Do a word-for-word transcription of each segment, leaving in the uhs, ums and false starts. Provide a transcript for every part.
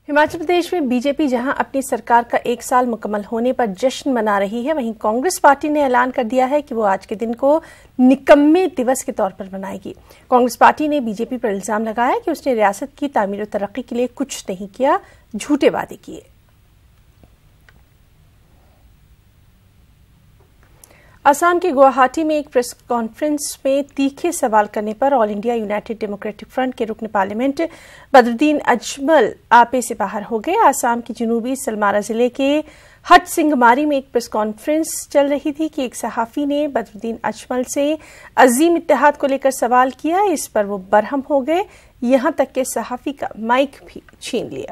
ہماچل پردیش میں be P پی جہاں اپنی سرکار کا ایک سال مکمل ہونے پر جشن منا رہی ہے، وہیں کانگریس پارٹی نے اعلان کر دیا ہے کہ وہ آج کے دن کو نکمے دیوس کے طور پر منائے گی۔ Congress party B J P پی پر الزام لگایا کہ اس نے ریاست کی تعمیر و ترقی کے لیے کچھ نہیں کیا، جھوٹے وعدے کیے۔ آسام کے گوہاٹی میں ایک پریس کانفرنس میں تیکھے سوال کرنے پر All India United Democratic Front کے رکن پارلیمنٹ بدرالدین اجمل آپے سے باہر ہو گئے۔ آسام کی جنوبی سلمارا ضلع کے ہٹ سنگماری میں ایک پریس کانفرنس چل رہی تھی کہ ایک صحافی نے بدرالدین اجمل سے عظیم اتحاد کو لے کر سوال کیا۔ اس پر وہ برہم ہو گئے، یہاں تک کہ صحافی کا مائک بھی چھین لیا۔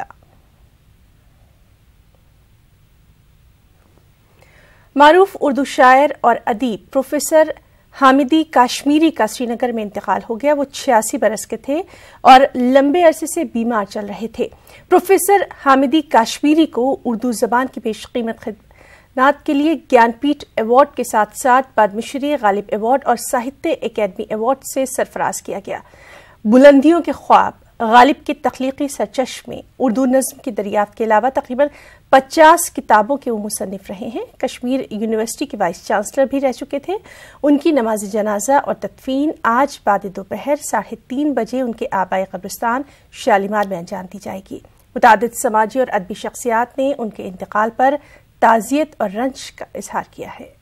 معروف اردو شاعر اور ادیب پروفیسر حامدی کاشمیری کا سری نگر میں انتقال ہو گیا۔ وہ چھیاسی برس کے تھے اور لمبے عرصے سے بیمار چل رہے تھے۔ پروفیسر حامدی کاشمیری کو اردو زبان کی بیش قیمت خدمات کے لیے گیان پیٹھ ایوارڈ کے ساتھ ساتھ پدم شری، غالب ایوارڈ اور ساہتیہ اکیڈمی ایوارڈ سے سرفراز کیا گیا۔ بلندیوں کے خواب، غالب کے تخلیقی سرچشمے، اردو نظم کی دریافت کے علاوہ تقریباً پچاس کتابوں کے وہ مصنف رہے ہیں۔ کشمیر یونیورسٹی کے وائس چانسلر بھی رہ چکے تھے۔ ان کی نماز جنازہ اور تدفین آج بعد دوپہر ساڑھے تین بجے ان کے آبائی قبرستان شالیمار میں انجام دی جائے گی۔ متعدد سماجی اور ادبی شخصیات نے ان کے انتقال پر تعزیت اور رنج کا اظہار کیا ہے۔